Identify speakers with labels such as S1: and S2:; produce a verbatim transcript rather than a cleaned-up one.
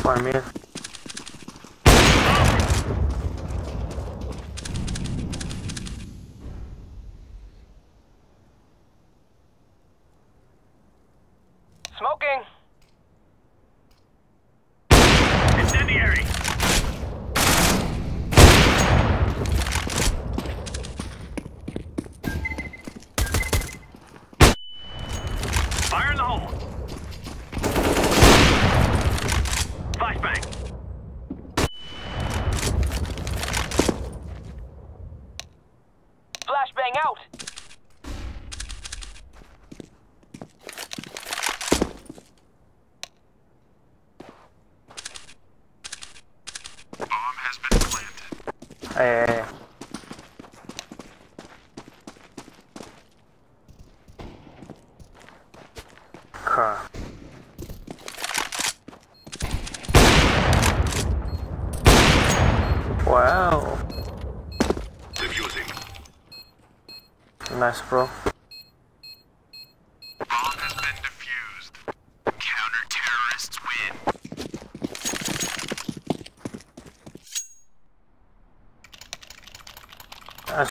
S1: One mid.
S2: Smoking. Incendiary. Fire in the hole. Flashbang. Flashbang out.
S3: Bomb has been planted.
S1: Hey, hey, hey. Car. Wow.
S3: Diffusing.
S1: Nice, bro.